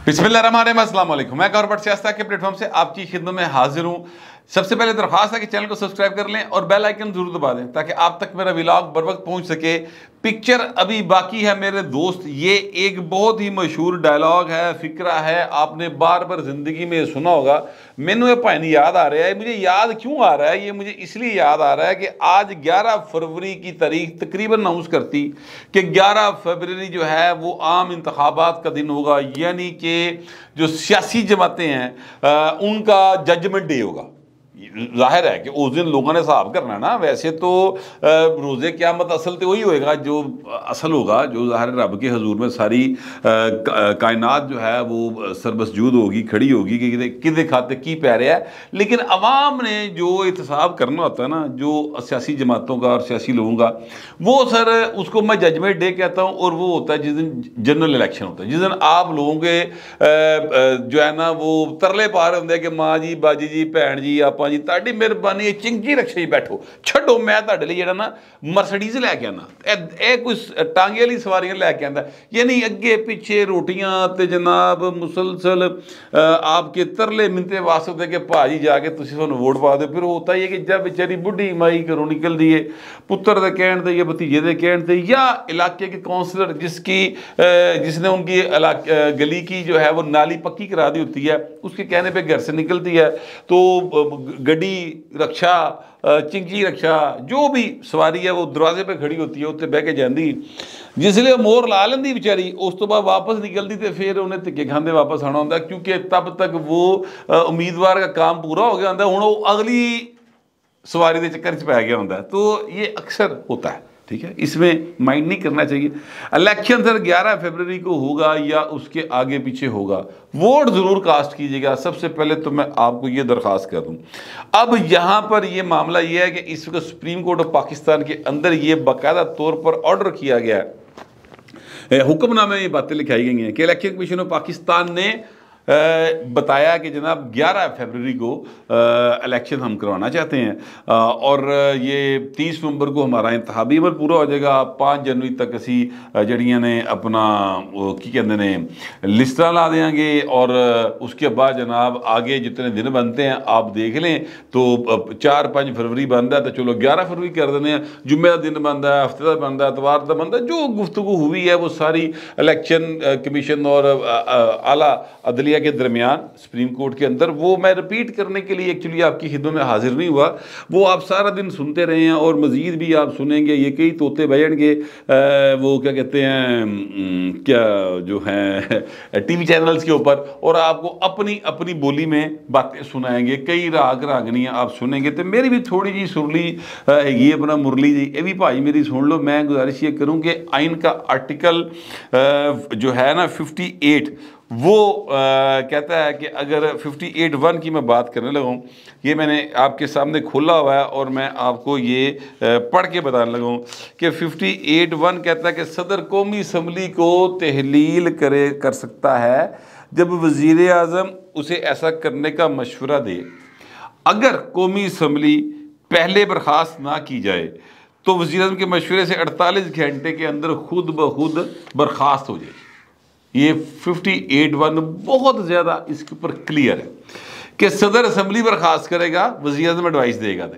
बिस्मिल्लाहिर्रहमानिर्रहीम, अस्सलाम वालेकुम। मैं गौर बट सियासत के प्लेटफॉर्म से आपकी खिदमत में हाजिर हूँ। सबसे पहले दरख्वास्त है कि चैनल को सब्सक्राइब कर लें और बेल आइकन जरूर दबा दें ताकि आप तक मेरा व्लॉग बर वक्त पहुँच सके। पिक्चर अभी बाकी है मेरे दोस्त। ये एक बहुत ही मशहूर डायलॉग है, फिक्रा है, आपने बार बार जिंदगी में सुना होगा। मैनू ये भाई याद आ रहा है। मुझे याद क्यों आ रहा है? ये मुझे इसलिए याद आ रहा है कि आज 11 फरवरी की तारीख तकरीबन अनाउंस करती कि 11 फरवरी जो है वो आम इंतखाबात का दिन होगा, यानी कि जो सियासी जमातें हैं उनका जजमेंट डे होगा। जाहिर है कि उस दिन लोगों ने हिसाब करना है ना। वैसे तो रोज़े क़यामत असल तो वही होएगा जो असल होगा, जो ज़ाहिर रब के हजूर में सारी कायनात जो है वो सरबसजूद होगी, खड़ी होगी कि किदे खाते की पै रहा है। लेकिन अवाम ने जो एहतसाब करना होता है ना, जो सियासी जमातों का और सियासी लोगों का, वो सर उसको मैं जजमेंट डे कहता हूँ। और वो होता है जिस दिन जनरल इलेक्शन होता है, जिस दिन आप लोगों के जो है ना वो तरले पा रहे होंगे कि माँ जी, बाजी जी, भैन जी, आप जी ताड़ी मेहरबानी चिंगी रक्षा ही बैठो, छो मैं ताड़े लिए ना मर्सिडीज लैके आना, कोई टांगे वाली सवारियां लैके आंदा, यानी अगे पिछे रोटियां ते जनाब मुसलसल आपके तरले मिनते वास्ते कि भाजी जाके तुम सूँ वोट पा दो। फिर होता ही है कि जब बेचारी बुढ़ी माई घरों निकलती है, पुत्र के कहण से या भतीजे के कहण से या इलाके के काउंसलर जिसने उनकी गली की जो है वो नाली पक्की करा दी होती है, उसके कहने पे घर से निकलती है तो गड्डी रक्षा, चिंकी रक्षा, जो भी सवारी है वो दरवाजे पे खड़ी होती है, उत्ते बह के जाती। जिसले मोर ला लेंदी बेचारी, उस तो बाद वापस निकलती तो फिर उन्हें धिक्के खांदे वापस आना होंगे, क्योंकि तब तक वो उम्मीदवार का काम पूरा हो गया होंगे, हुण वो अगली सवारी के चक्कर च पै गया होंगे। तो ये अक्सर होता है, ठीक है, इसमें माइंड नहीं करना चाहिए। इलेक्शन सर 11 फरवरी को होगा या उसके आगे पीछे होगा, वोट ज़रूर कास्ट कीजिएगा। सबसे पहले तो मैं आपको ये दरख्वास्त कर दूं। अब यहाँ पर ये मामला ये है कि इस वक्त सुप्रीम कोर्ट ऑफ पाकिस्तान के अंदर ये बाकायदा तौर पर ऑर्डर किया गया है, हुक्मनामे में ये बातें लिखाई गई हैं कि इलेक्शन कमीशन ऑफ पाकिस्तान ने बताया कि जनाब 11 फरवरी को इलेक्शन हम करवाना चाहते हैं और ये 30 नवंबर को हमारा इंतखाबी अमल पूरा हो जाएगा। 5 जनवरी तक असी जड़ियाँ ने अपना की कहते हैं लिस्टा ला देंगे और उसके बाद जनाब आगे जितने दिन बनते हैं आप देख लें। तो 4-5 फरवरी बनता है तो चलो 11 फरवरी कर देते हैं, जुम्मे का दिन बनता है, हफ्ते का बनता है, इतवार का बनता है। जो गुफ्तगू हुई है वो सारी इलेक्शन कमीशन और आला अदलिया के दरमियान सुप्रीम कोर्ट के अंदर, वो मैं रिपीट करने के लिए एक्चुअली आपकी खिदमत में हाजिर नहीं हुआ। वो आप सारा दिन सुनते रहे हैं और मज़ीद भी आप सुनेंगे। ये कई तोते बजणगे, वो क्या कहते हैं, क्या जो हैं टीवी चैनल्स के ऊपर, और आपको अपनी अपनी बोली में बातें सुनाएंगे। कई राग रागनियाँ आप सुनेंगे। तो मेरी भी थोड़ी जी सुरली ये अपना मुरली जी ये भी भाई मेरी सुन लो। मैं गुजारिश ये करूँ कि आइन का आर्टिकल जो है ना 58 वो कहता है कि अगर 58(1) की मैं बात करने लगा हूँ, ये मैंने आपके सामने खोला हुआ है और मैं आपको ये पढ़ के बताने लगा हूँ कि 58(1) कहता है कि सदर कौमी असम्बली को तहलील कर सकता है जब वज़ीर आज़म उसे ऐसा करने का मशवरा दे। अगर कौमी असम्बली पहले बर्खास्त ना की जाए तो वज़ीर आज़म के मशवरे से 48 घंटे के अंदर खुद ब खुद बर्खास्त हो जाएगी। ये 58(1) बहुत ज़्यादा इसके ऊपर क्लियर है कि सदर असम्बली बर्खास्त करेगा, वज़ीर आज़म एडवाइस देगा।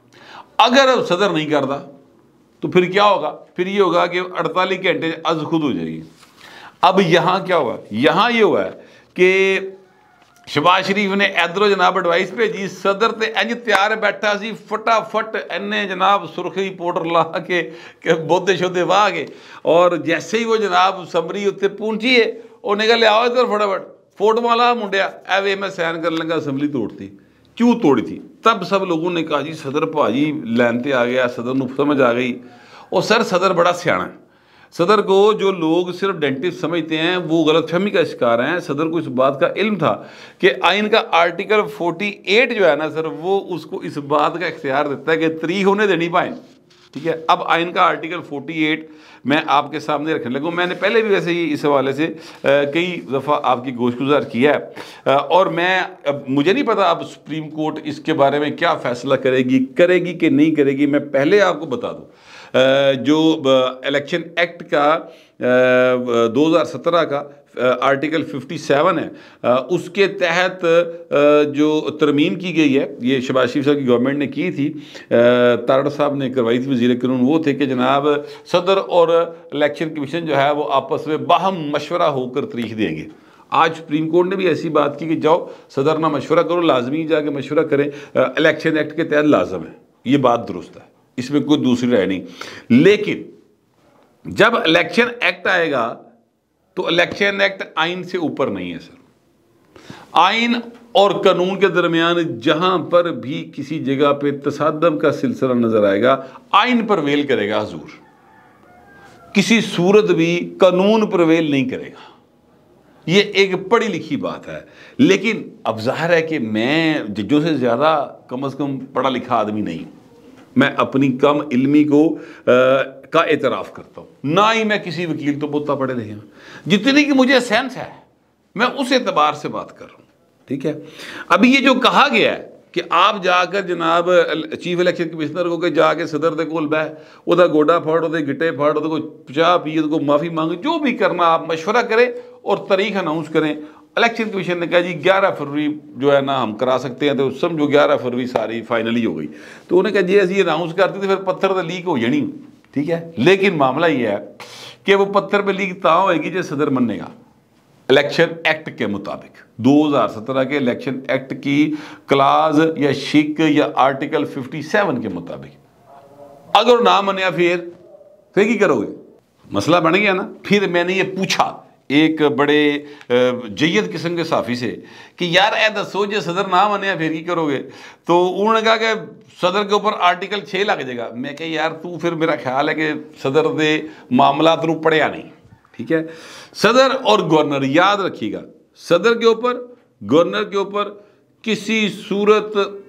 अगर सदर नहीं करता तो फिर क्या होगा? फिर ये होगा कि 48 घंटे अज खुद हो जाएगी। अब यहाँ क्या हुआ? यहाँ ये हुआ है कि शहबाज शरीफ ने इधरों जनाब एडवाइस भेजी, सदर तो इंज तैयार बैठा सी, फटाफट इन्हें जनाब सुरखी पाउडर ला के बोधे शोधे वाह के, और जैसे ही वो जनाब समरी उत्ते पहुंची है उन्हें कहा लियाओ इधर फटाफट फोटो ला मुंडिया एवे मैं सैन कर लगा। असम्बली तोड़ती, क्यों तोड़ी थी? तब सब लोगों ने कहा जी सदर भाजी लैन ते आ गया, सदर को समझ आ गई। और सर सदर बड़ा सियाना है। सदर को जो लोग सिर्फ डेंटिस्ट समझते हैं वो गलतफहमी का शिकार हैं। सदर को इस बात का इल्म था कि आइन का आर्टिकल 48 जो है ना सर, वो उसको इस बात का इख्तियार देता है कि तारीख होने देनी पाए, ठीक है। अब आइन का आर्टिकल 48 मैं आपके सामने रखने लगूँ। मैंने पहले भी वैसे ही इस हवाले से कई दफ़ा आपकी गोशगुजार किया है और मैं मुझे नहीं पता अब सुप्रीम कोर्ट इसके बारे में क्या फ़ैसला करेगी कि नहीं करेगी। मैं पहले आपको बता दूँ जो इलेक्शन एक्ट का 2017 का आर्टिकल 57 है, उसके तहत जो तरमीम की गई है, ये शहबाज शरीफ साहब की गवर्नमेंट ने की थी, तारड़ साहब ने करवाई थी, वज़ीर कानून वो थे कि जनाब सदर और इलेक्शन कमीशन जो है वो आपस में बाहम मशवरा होकर तारीख देंगे। आज सुप्रीम कोर्ट ने भी ऐसी बात की कि जाओ सदर ना मशवरा करो, लाजमी जाके मशवरा करें, इलेक्शन एक्ट के तहत लाजम है। ये बात दुरुस्त है, इसमें कोई दूसरी राय नहीं। लेकिन जब इलेक्शन एक्ट आएगा तो इलेक्शन एक्ट आइन से ऊपर नहीं है सर। आइन और कानून के दरमियान जहां पर भी किसी जगह पे तसादम का सिलसिला नजर आएगा, आइन परवेल करेगा हुजूर, किसी सूरत भी कानून परवेल नहीं करेगा। ये एक पढ़ी लिखी बात है। लेकिन अब जाहिर है कि मैं जजों से ज़्यादा कम से कम पढ़ा लिखा आदमी नहीं हूँ, मैं अपनी कम इल्मी को का एतराफ़ करता हूँ, ना ही मैं किसी वकील तो बहुत पढ़े लिखे हूँ, जितनी कि मुझे सेंस है मैं उस एतबार से बात कर रहा हूँ। ठीक है, अभी ये जो कहा गया है कि आप जाकर जनाब चीफ इलेक्शन कमिश्नर को जाके सदर दे कोल बह, उदा गोडा फाड़, उदे गिट्टे फाड़, उदे को चाह पिए, को माफ़ी मांगे, जो भी करना आप मशवरा करें और तारीख अनाउंस करें। इलेक्शन कमीशन ने कहा जी 11 फरवरी जो है ना हम करा सकते हैं, तो समझो 11 फरवरी सारी फाइनली हो गई। तो उन्हें कहा जी असी अनाउंस करते तो फिर पत्थर तो लीक हो जानी। ठीक है, लेकिन मामला ये है कि वो पत्थर पर लीक ता होएगी जो सदर मनेगा इलेक्शन एक्ट के मुताबिक, 2017 के इलेक्शन एक्ट की क्लाज या शिक या आर्टिकल 57 के मुताबिक। अगर ना मनिया फिर की करोगे? मसला बन गया ना। फिर मैंने ये पूछा एक बड़े जयद किस्म के साफी से कि यार ए दसो जो सदर ना मनिया फिर की करोगे? तो उन्होंने कहा कि सदर के ऊपर आर्टिकल 6 लग जाएगा। मैं कहा यार तू फिर, मेरा ख्याल है कि सदर दे मामला तू पढ़िया नहीं। ठीक है, सदर और गवर्नर याद रखिएगा, सदर के ऊपर गवर्नर के ऊपर किसी सूरत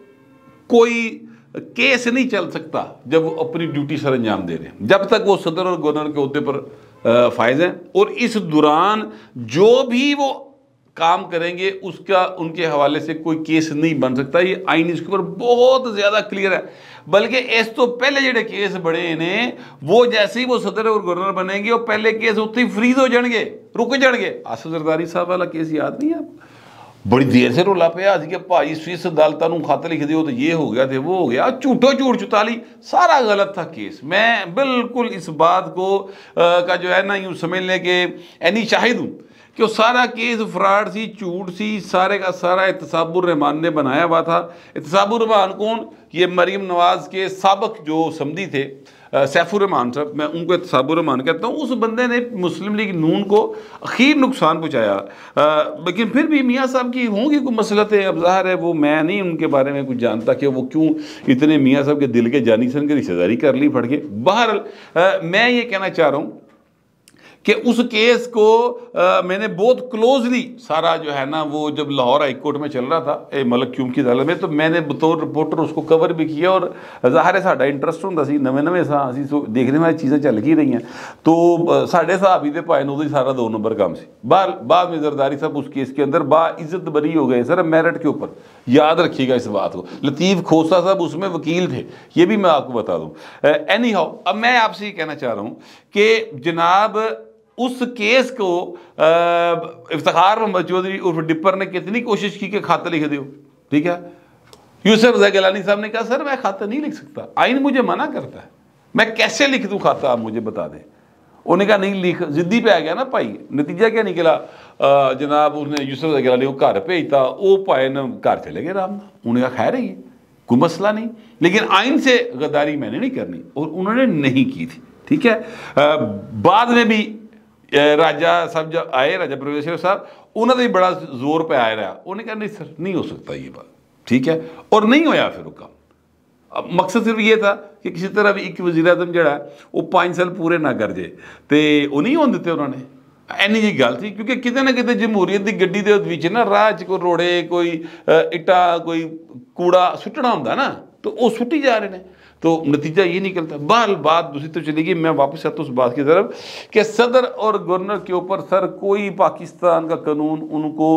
कोई केस नहीं चल सकता जब वो अपनी ड्यूटी सर अंजाम दे रहे हैं, जब तक वो सदर और गवर्नर के ओहदे पर फायज हैं। और इस दौरान जो भी वो काम करेंगे उसका उनके हवाले से कोई केस नहीं बन सकता। ये आइन इसके ऊपर बहुत ज़्यादा क्लियर है। बल्कि इस तो पहले जेडे केस बने ने वो जैसे ही वो सदर और गवर्नर बनेंगे वो पहले केस उत्थे ही फ्रीज हो जाएंगे, रुक जाएंगे। आसिफ जरदारी साहब वाला केस याद नहीं है? बड़ी देर से रोला पे आज के भाई स्विस अदालत को खत लिख दियो तो ये हो गया थे वो हो गया, झूठो झूठ चुताली, सारा गलत था केस। मैं बिल्कुल इस बात को का जो है ना यूँ समझ लें कि एनी शाहिद हूँ कि वो सारा केस फ्रॉड सी, झूठ सी, सारे का सारा एहतसाबुर रहमान ने बनाया हुआ था। एहतसाबुर रहमान कौन? ये मरीम नवाज के साबिक जो समधी थे सैफुर रहमान साहब, मैं उनको एहतसाबुर रहमान कहता हूँ। उस बंदे ने मुस्लिम लीग नून को अखीर नुकसान पहुँचाया। लेकिन फिर भी मियाँ साहब की होंगी कोई मसलतें, अब ज़ाहिर है वो मैं नहीं उनके बारे में कुछ जानता कि वो क्यों इतने मियाँ साहब के दिल के जानी सन की रिश्तेदारी कर ली फट के। बहरहाल मैं ये कहना चाह रहा हूँ कि उस केस को मैंने बहुत क्लोजली सारा जो है ना वो जब लाहौर हाई कोर्ट में चल रहा था मलक क्यूम की अदालत में, तो मैंने बतौर रिपोर्टर उसको कवर भी किया। और ज़ाहिर है साडा इंटरस्ट होंदा सी, नवे नवे असी देखने वाली चीज़ें चल ही रही हैं, तो साढ़े हिसाब ही पाए उदो ही सारा 2 नंबर काम से। बाद में जरदारी साहब उस केस के अंदर बाइज्जत बरी हो गए सर, मेरिट के ऊपर। याद रखिएगा इस बात को। लतीफ़ खोसा साहब उसमें वकील थे, ये भी मैं आपको बता दूँ। एनी हाउ, अब मैं आपसे ये कहना चाह रहा हूँ कि जनाब उस केस को इफ्तिखार मोहम्मद चौधरी उर्फ डिप्पर ने कितनी कोशिश की कि खाता लिख दो। ठीक है, यूसुफ रज़ा गिलानी साहब ने कहा सर मैं खाता नहीं लिख सकता, आइन मुझे मना करता है, मैं कैसे लिख दूँ खाता, आप मुझे बता दें। उन्होंने कहा नहीं लिख, जिद्दी पे आ गया ना भाई। नतीजा क्या निकला? जनाब उसने यूसुफ रज़ा गिलानी को घर भेजता, वो भाई ने घर चले गए आराम। उन्होंने कहा खैर है कोई मसला नहीं, लेकिन आइन से गद्दारी मैंने नहीं करनी, और उन्होंने नहीं की थी। ठीक है, बाद में भी राजा साहब जब आए, राजा परवेश साहब, उन्होंने भी बड़ा जोर पे आया रहा। उन्होंने कहा नहीं सर नहीं हो सकता ये बात। ठीक है, और नहीं होया फिर वो काम। अब मकसद सिर्फ ये था कि किसी तरह भी एक वज़ीर आज़म जड़ा वो 5 साल पूरे ना कर जाए, तो वो नहीं होने दिते उन्होंने। एनी जी गल थी, क्योंकि किते ना किते जमहूरीयत की गड्डी के विच ना राह च कोई रोड़े, कोई इट्टा, कोई कूड़ा सुट्टना होंदा ना, तो वो सुट्टी जा रहे हैं, तो नतीजा ये निकलता। बहरहाल बात दूसरी तरफ चली गई। मैं वापस आता हूँ उस बात की तरफ कि सदर और गवर्नर के ऊपर सर कोई पाकिस्तान का कानून उनको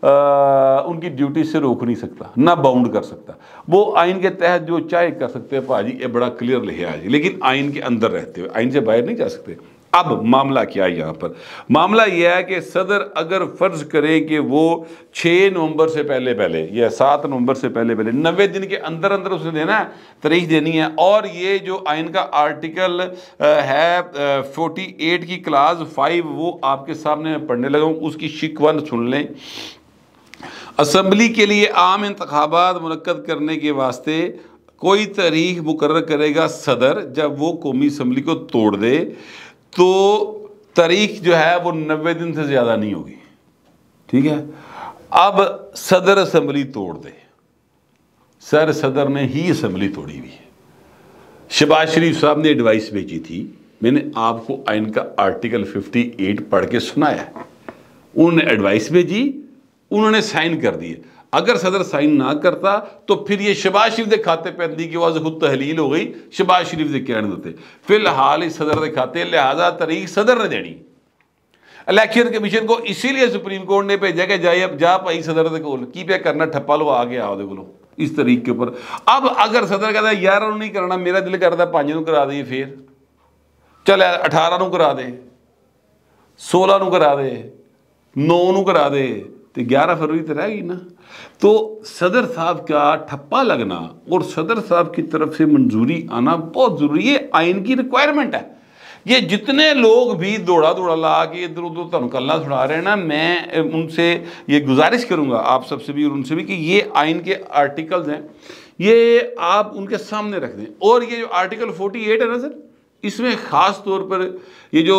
उनकी ड्यूटी से रोक नहीं सकता, ना बाउंड कर सकता। वो आइन के तहत जो चाहे कर सकते हैं भाजी, ये बड़ा क्लियर लिखा है, लेकिन आइन के अंदर रहते हुए, आइन से बाहर नहीं जा सकते। अब मामला क्या है यहाँ पर? मामला यह है कि सदर अगर फर्ज करे कि वो 6 नवंबर से पहले पहले या 7 नवंबर से पहले पहले 90 दिन के अंदर अंदर उसने देना है, तारीख देनी है। और ये जो आइन का आर्टिकल है 48 की क्लास 5 वो आपके सामने पढ़ने लगा हूँ, उसकी शिक 1 सुन लें। असम्बली के लिए आम इंतखाबात मुनक्कद करने के वास्ते कोई तारीख मुकर्रर करेगा सदर, जब वो कौमी असम्बली को तोड़ दे तो तारीख जो है वो 90 दिन से ज़्यादा नहीं होगी, ठीक है। अब सदर असम्बली तोड़ दे, सर सदर ने ही असम्बली तोड़ी हुई है। शहबाज शरीफ साहब ने एडवाइस भेजी थी, मैंने आपको आइन का आर्टिकल 58 पढ़ के सुनाया। उन्होंने एडवाइस भेजी, उन्होंने साइन कर दिए। अगर सदर साइन ना करता तो फिर ये शहबाज शरीफ के खाते पे आंदी कि वह खुद तहलील हो गई, शहबाज शरीफ के कहने देते। फिलहाल इस सदर के खाते, लिहाजा तारीख सदर ने देनी। इलेक्शन कमीशन को इसीलिए सुप्रीम कोर्ट ने भेजा कि जाए अब जा भाई सदर के कोल की पे करना, ठप्पा लो आ गया ਉਹਦੇ ਕੋਲੋਂ इस तरीक के ऊपर। अब अगर सदर कहता है 11 नहीं करना, मेरा दिल करता 5 करा दिए, फिर चल 18 करा दे, 16 करा दे, 9 करा दे, तो 11 फरवरी तो रहेगी ना। तो सदर साहब का ठप्पा लगना और सदर साहब की तरफ से मंजूरी आना बहुत ज़रूरी है, आइन की रिक्वायरमेंट है। ये जितने लोग भी दौड़ा दौड़ा ला के इधर उधर तुम कल्ला सुना रहे हैं ना, मैं उनसे ये गुजारिश करूँगा आप सबसे भी और उनसे भी कि ये आइन के आर्टिकल्स हैं, ये आप उनके सामने रख दें। और ये जो आर्टिकल 48 है ना सर, इसमें ख़ास तौर पर ये जो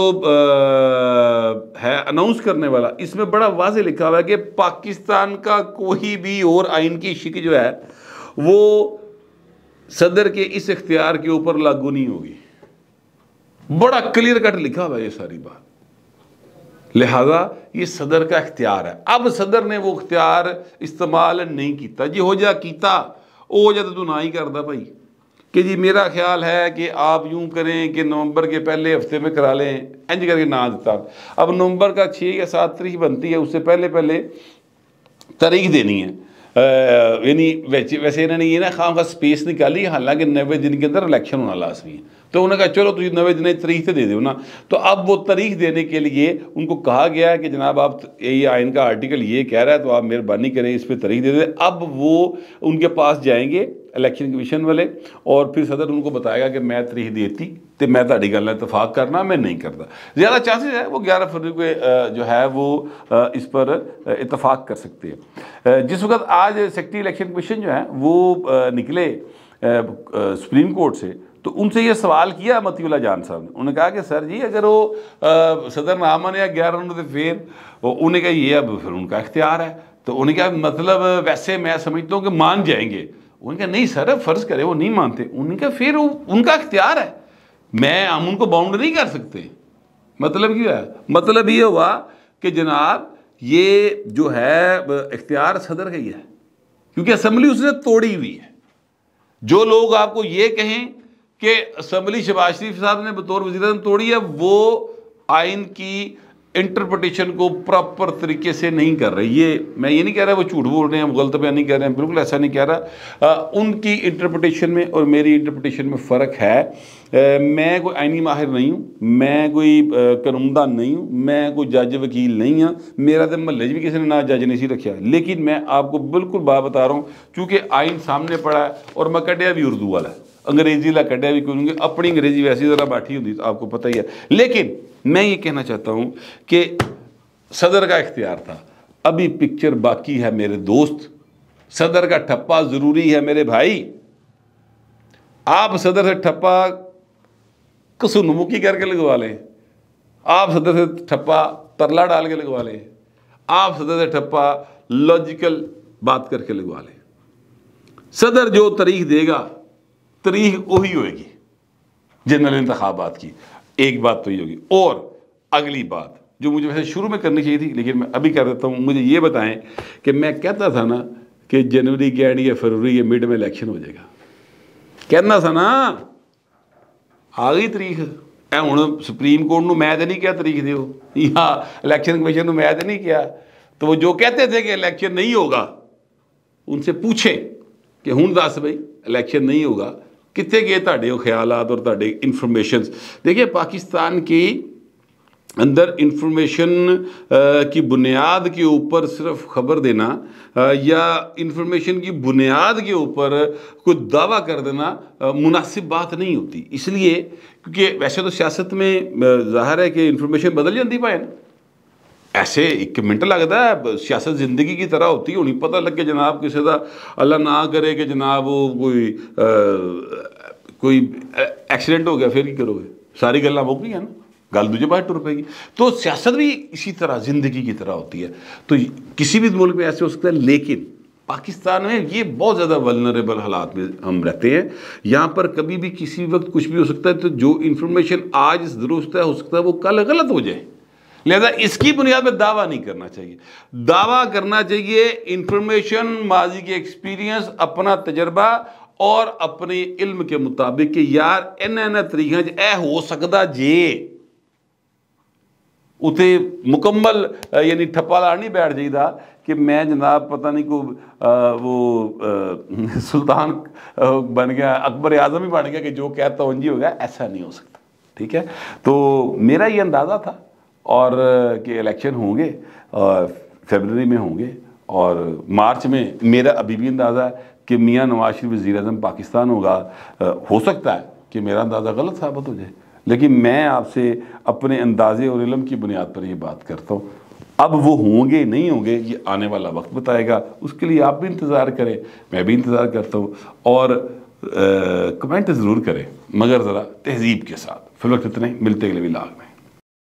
है अनाउंस करने वाला, इसमें बड़ा वाज़े लिखा हुआ है कि पाकिस्तान का कोई भी और आइन की शिक जो है वो सदर के इस इख्तियार के ऊपर लागू नहीं होगी। बड़ा क्लियर कट लिखा हुआ है ये सारी बात। लिहाजा ये सदर का इख्तियार है। अब सदर ने वो इख्तियार इस्तेमाल नहीं किया, जी हो जा किया ओ जब तू ना ही करदा भाई कि जी मेरा ख्याल है कि आप यूं करें कि नवंबर के पहले हफ्ते में करा लें, इंज करके ना देता। अब नवंबर का 6 या 7 तारीख बनती है, उससे पहले पहले तारीख देनी है। यानी वैसे इन्होंने ये ना खाम खा स्पेस निकाली, हालांकि 90 दिन के अंदर इलेक्शन होना लाजमी है। तो उन्होंने कहा चलो तुझे 90 दिन की तारीख तो दे दो ना। तो अब वो तारीख देने के लिए उनको कहा गया है कि जनाब आप ये आइन का आर्टिकल ये कह रहा है तो आप मेहरबानी करें इस पर तारीख दे दें। अब वो उनके पास जाएंगे इलेक्शन कमीशन वाले और फिर सदर उनको बताएगा कि मैं तारीख देती तो मैं ताड़ी गल इतफाक करना, मैं नहीं करता। ज़्यादा चांसेस है वो 11 फरवरी को जो है वो इस पर इतफाक कर सकते हैं। जिस वक्त आज सेक्रेटरी इलेक्शन कमीशन जो है वो निकले सुप्रीम कोर्ट से, तो उनसे ये सवाल किया मतीउल्लाह जान साहब ने। उन्होंने कहा कि सर जी अगर वो सदर ना माने या 11 तो फिर उन्हें कहा ये अब फिर उनका इख्तियार है। तो उन्हें कहा मतलब वैसे मैं समझता हूँ कि मान जाएंगे। उन्होंने कहा नहीं सर फ़र्ज़ करे वो नहीं मानते। उन्होंने कहा फिर उनका इख्तियार है, हम उनको बाउंड नहीं कर सकते। मतलब क्या है? मतलब ये हुआ कि जनाब ये जो है इख्तियार सदर का ही है, क्योंकि असम्बली उसने तोड़ी हुई है। जो लोग आपको ये कहें कि असम्बली शहबाज शरीफ साहब ने बतौर वज़ीर-ए-आज़म तोड़ी है, वो आइन की इंटरप्रटेशन को प्रॉपर तरीके से नहीं कर रहे। ये मैं ये नहीं कह रहा वो झूठ बोल रहे हैं, गलत बयान नहीं कर रहे हैं, बिल्कुल ऐसा नहीं कह रहा। उनकी इंटरप्रटेशन में और मेरी इंटरप्रटेशन में फ़र्क है। मैं कोई आइनी माहिर नहीं हूँ, मैं कोई कानूनदा नहीं हूँ, मैं कोई जज वकील नहीं हाँ, मेरा तो महल्ले भी किसी ने ना जज नहीं सी रखा। लेकिन मैं आपको बिल्कुल बात बता रहा हूँ, चूँकि आइन सामने पड़ा है और मैं कढ़िया भी उर्दू वाला है, अंग्रेजी ला कढ़िया भी क्योंकि अपनी अंग्रेजी वैसी ज़रा बैठी होती तो आपको पता ही है। लेकिन मैं ये कहना चाहता हूँ कि सदर का इख्तियार था, अभी पिक्चर बाकी है मेरे दोस्त। सदर का ठप्पा ज़रूरी है मेरे भाई। आप सदर से ठप्पा कसूनमुखी करके लगवा लें, आप सदर से ठप्पा तरला डाल के लगवा लें, आप सदर से ठप्पा लॉजिकल बात करके लगवा लें। सदर जो तारीख देगा तारीख वही होगी जनरल इंतखाबात की। एक बात तो ये होगी। और अगली बात जो मुझे वैसे शुरू में करनी चाहिए थी लेकिन मैं अभी कर देता हूँ, मुझे ये बताएं कि मैं कहता था ना कि जनवरी के एंड या फरवरी के मिड में इलेक्शन हो जाएगा, कहना था ना, आ गई तारीख। हूँ सुप्रीम कोर्ट में मैं तो नहीं क्या तारीख दो या इलेक्शन कमीशन में मैं तो नहीं किया। तो वो जो कहते थे कि इलेक्शन नहीं होगा उनसे पूछें कि हूँ दस भाई इलेक्शन नहीं होगा, कितने गए ताड़े ख्यालात और ताड़े इन्फॉर्मेशन। देखिए पाकिस्तान की अंदर इंफॉर्मेशन की बुनियाद के ऊपर सिर्फ खबर देना या इंफॉर्मेशन की बुनियाद के ऊपर कोई दावा कर देना मुनासिब बात नहीं होती। इसलिए क्योंकि वैसे तो सियासत में ज़ाहिर है कि इंफॉर्मेशन बदल जाती पाए ना, ऐसे एक मिनट लगता है, सियासत जिंदगी की तरह होती है। नहीं पता लगे जनाब किसी का अल्लाह ना करे कि जनाब वो कोई एक्सीडेंट हो गया, फिर की करोगे, सारी गल्लां मुक गई ना, गल दूजे पास टुर पेगी। तो सियासत भी इसी तरह जिंदगी की तरह होती है। तो किसी भी मुल्क में ऐसे हो सकता है, लेकिन पाकिस्तान में ये बहुत ज़्यादा वल्नरेबल हालात में हम रहते हैं। यहाँ पर कभी भी किसी वक्त कुछ भी हो सकता है। तो जो इंफॉर्मेशन आज दुरुस्त है, हो सकता है वो कल गलत हो जाए। लिहाजा इसकी बुनियाद पर दावा नहीं करना चाहिए। दावा करना चाहिए इंफॉर्मेशन, माजी के एक्सपीरियंस, अपना तजर्बा और अपने इल्म के मुताबिक कि यार इन्हें तरीकों ए हो सकता जे उते मुकम्मल यानी ठप्पा ला नहीं बैठ जाइदा कि मैं जनाब पता नहीं को वो सुल्तान बन गया, अकबर आजम ही बन गया कि जो कहता उंजी हो गया। ऐसा नहीं हो सकता, ठीक है। तो मेरा ये अंदाज़ा था और कि इलेक्शन होंगे और फरवरी में होंगे और मार्च में मेरा अभी भी अंदाज़ा है कि मियाँ नवाज शरीफ वज़ीर-ए-आज़म पाकिस्तान होगा। हो सकता है कि मेरा अंदाज़ा गलत साबित हो जाए, लेकिन मैं आपसे अपने अंदाजे और इल्म की बुनियाद पर ये बात करता हूँ। अब वो होंगे नहीं होंगे ये आने वाला वक्त बताएगा। उसके लिए आप भी इंतज़ार करें, मैं भी इंतज़ार करता हूँ। और कमेंट ज़रूर करें, मगर ज़रा तहज़ीब के साथ। फिर वक्त इतने, मिलते अगले व्लॉग में।